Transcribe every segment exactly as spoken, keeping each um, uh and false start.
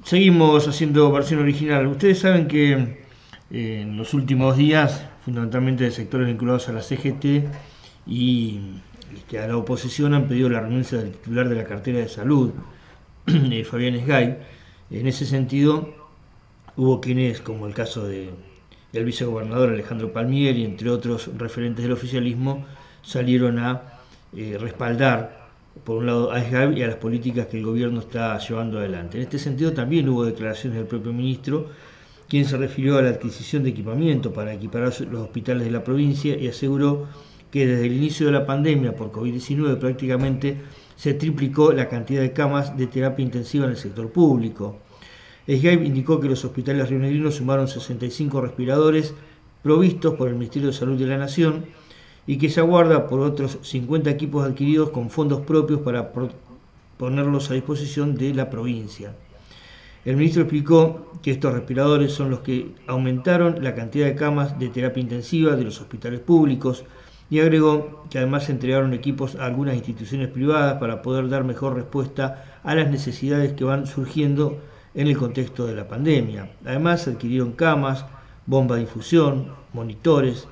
Seguimos haciendo versión original. Ustedes saben que eh, en los últimos días, fundamentalmente de sectores vinculados a la C G T y este, a la oposición, han pedido la renuncia del titular de la cartera de salud, eh, Fabián Esgay. En ese sentido, hubo quienes, como el caso de, del vicegobernador Alejandro Palmieri, entre otros referentes del oficialismo, salieron a eh, respaldar por un lado a Esgay y a las políticas que el gobierno está llevando adelante. En este sentido también hubo declaraciones del propio ministro, quien se refirió a la adquisición de equipamiento para equiparar los hospitales de la provincia y aseguró que desde el inicio de la pandemia por COVID diecinueve prácticamente se triplicó la cantidad de camas de terapia intensiva en el sector público. Esgay indicó que los hospitales rionegrinos sumaron sesenta y cinco respiradores provistos por el Ministerio de Salud de la Nación y que se aguarda por otros cincuenta equipos adquiridos con fondos propios para ponerlos a disposición de la provincia. El ministro explicó que estos respiradores son los que aumentaron la cantidad de camas de terapia intensiva de los hospitales públicos y agregó que además se entregaron equipos a algunas instituciones privadas para poder dar mejor respuesta a las necesidades que van surgiendo en el contexto de la pandemia. Además se adquirieron camas, bombas de infusión, monitores,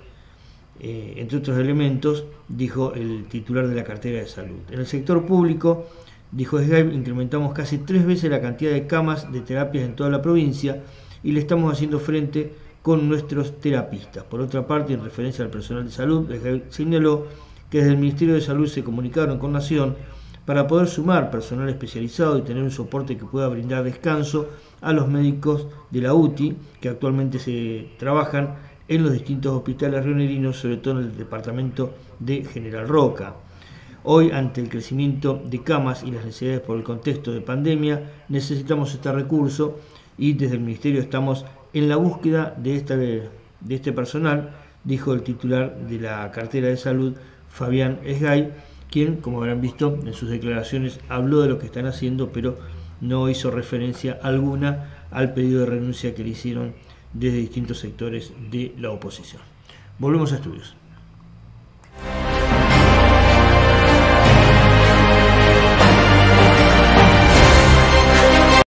Eh, entre otros elementos, dijo el titular de la cartera de salud. En el sector público, dijo Esgay, incrementamos casi tres veces la cantidad de camas de terapias en toda la provincia y le estamos haciendo frente con nuestros terapistas. Por otra parte, en referencia al personal de salud, Esgay señaló que desde el Ministerio de Salud se comunicaron con Nación para poder sumar personal especializado y tener un soporte que pueda brindar descanso a los médicos de la U T I que actualmente se trabajan en los distintos hospitales rionegrinos, sobre todo en el departamento de General Roca. Hoy, ante el crecimiento de camas y las necesidades por el contexto de pandemia, necesitamos este recurso y desde el Ministerio estamos en la búsqueda de, esta, de este personal, dijo el titular de la cartera de salud, Fabián Esgay, quien, como habrán visto en sus declaraciones, habló de lo que están haciendo, pero no hizo referencia alguna al pedido de renuncia que le hicieron desde distintos sectores de la oposición. Volvemos a estudios.